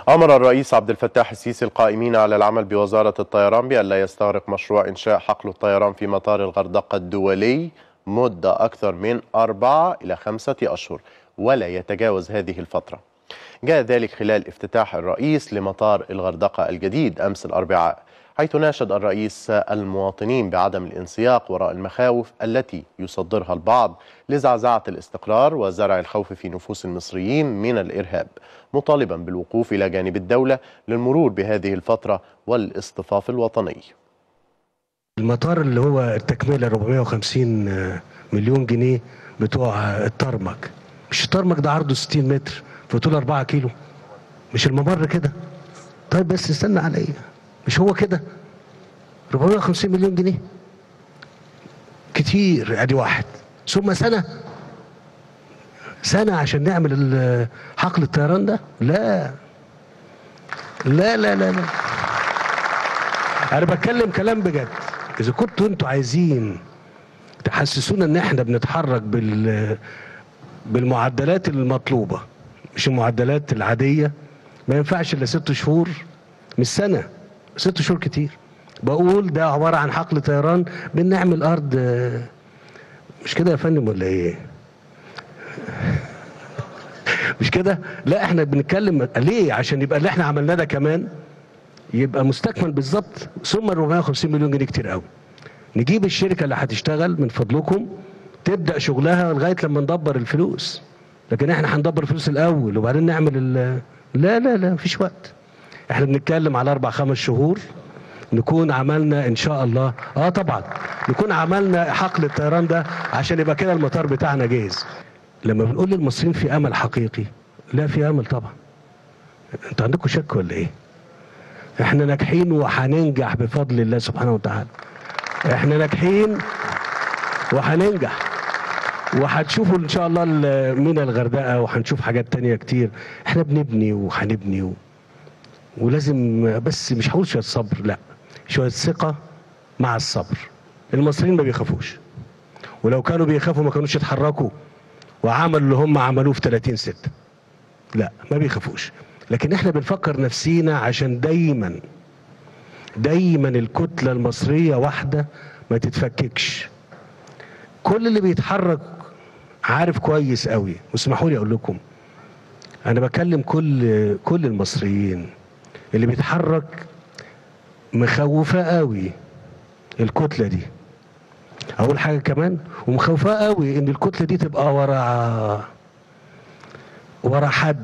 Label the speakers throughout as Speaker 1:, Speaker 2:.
Speaker 1: أمر الرئيس عبد الفتاح السيسي القائمين على العمل بوزارة الطيران بألا يستغرق مشروع إنشاء حقل الطيران في مطار الغردقة الدولي مدة أكثر من 4 إلى 5 أشهر، ولا يتجاوز هذه الفترة. جاء ذلك خلال افتتاح الرئيس لمطار الغردقة الجديد أمس الأربعاء، حيث ناشد الرئيس المواطنين بعدم الانسياق وراء المخاوف التي يصدرها البعض لزعزعة الاستقرار وزرع الخوف في نفوس المصريين من الإرهاب، مطالبا بالوقوف إلى جانب الدولة للمرور بهذه الفترة والاصطفاف الوطني.
Speaker 2: المطار اللي هو التكملة 450 مليون جنيه بتوع الترمك، مش الترمك ده عرضه 60 متر في طول 4 كيلو، مش الممر كده؟ طيب بس استنى على ايه؟ مش هو كده؟ 450 مليون جنيه كتير، ادي واحد، ثم سنة عشان نعمل حقل الطيران ده؟ لا لا لا لا لا، انا بتكلم كلام بجد. اذا كنتوا انتوا عايزين تحسسونا ان احنا بنتحرك بالمعدلات المطلوبة مش المعدلات العادية، ما ينفعش الا 6 شهور مش سنة. 6 شهور كتير. بقول ده عبارة عن حقل طيران بنعمل ارض، مش كده يا فندم ولا ايه؟ مش كده؟ لا احنا بنتكلم ليه؟ عشان يبقى اللي احنا عملناه ده كمان يبقى مستكمل بالظبط. ثم 450 مليون جنيه كتير قوي. نجيب الشركة اللي هتشتغل من فضلكم تبدأ شغلها لغاية لما ندبر الفلوس، لكن احنا هندبر الفلوس الاول وبعدين نعمل لا لا لا، مفيش وقت. احنا بنتكلم على 4-5 شهور نكون عملنا ان شاء الله، طبعا نكون عملنا حقل الطيران ده عشان يبقى كده المطار بتاعنا جاهز. لما بنقول للمصريين في امل حقيقي، لا في امل طبعا. انتوا عندكم شك ولا ايه؟ احنا ناجحين وهننجح بفضل الله سبحانه وتعالى. احنا ناجحين وهننجح، وهتشوفوا ان شاء الله من الغردقه، وهنشوف حاجات تانية كتير. احنا بنبني وهنبني ولازم، بس مش هقول شويه صبر، لا، شويه ثقه مع الصبر. المصريين ما بيخافوش، ولو كانوا بيخافوا ما كانوش يتحركوا وعملوا اللي هم عملوه في 30/6. لا، ما بيخافوش. لكن احنا بنفكر نفسينا عشان دايما الكتله المصريه واحده ما تتفككش. كل اللي بيتحرك عارف كويس قوي، واسمحوا لي اقول لكم، انا بكلم كل المصريين اللي بيتحرك مخوفاه قوي الكتله دي. اول حاجه كمان ومخوفاه قوي ان الكتله دي تبقى ورا حد.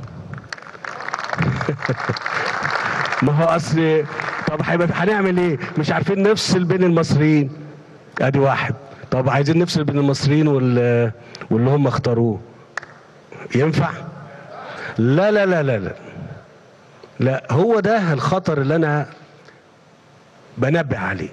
Speaker 2: ما هو اصل، طب هنعمل ايه؟ مش عارفين نفصل بين المصريين، ادي واحد. طب عايزين نفصل بين المصريين واللي هم اختاروه، ينفع؟ لا لا لا لا لا لا، هو ده الخطر اللي انا بنبه عليه.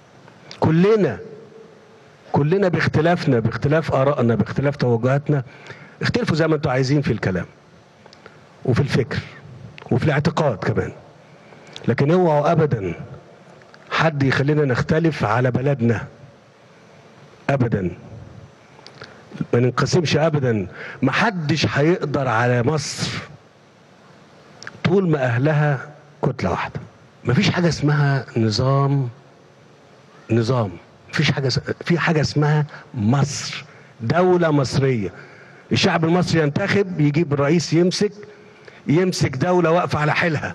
Speaker 2: كلنا باختلافنا، باختلاف ارائنا، باختلاف توجهاتنا، اختلفوا زي ما انتوا عايزين في الكلام وفي الفكر وفي الاعتقاد كمان، لكن اوعوا ابدا حد يخلينا نختلف على بلدنا ابدا. ما ننقسمش ابدا. محدش هيقدر على مصر طول ما اهلها كتله واحده. مفيش حاجه اسمها نظام، في حاجه اسمها مصر، دوله مصريه. الشعب المصري ينتخب، يجيب الرئيس يمسك دوله واقفه على حيلها،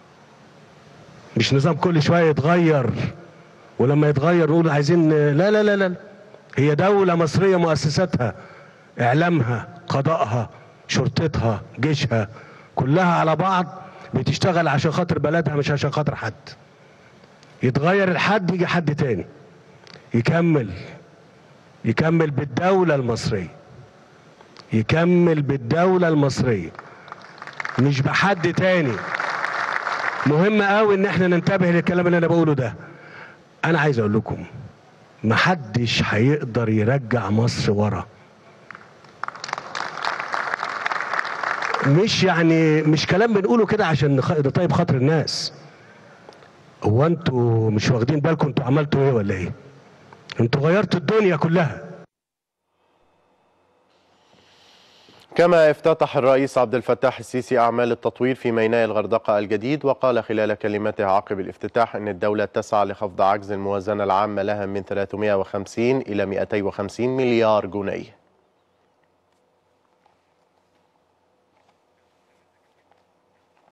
Speaker 2: مش نظام كل شويه يتغير، ولما يتغير نقول عايزين. لا لا لا لا، هي دولة مصرية، مؤسساتها، إعلامها، قضائها، شرطتها، جيشها، كلها على بعض بتشتغل عشان خاطر بلدها، مش عشان خاطر حد. يتغير الحد يجي حد تاني يكمل بالدولة المصرية، مش بحد تاني. مهم قوي ان احنا ننتبه للكلام اللي انا بقوله ده. انا عايز اقول لكم محدش هيقدر يرجع مصر ورا. مش كلام بنقوله كده عشان نطيب خاطر الناس. هو انتوا مش واخدين بالكم انتوا عملتوا ايه ولا ايه؟ انتوا غيرتوا الدنيا كلها.
Speaker 1: كما افتتح الرئيس عبد الفتاح السيسي أعمال التطوير في ميناء الغردقة الجديد، وقال خلال كلمته عقب الافتتاح أن الدولة تسعى لخفض عجز الموازنة العامة لها من 350 إلى 250 مليار جنيه.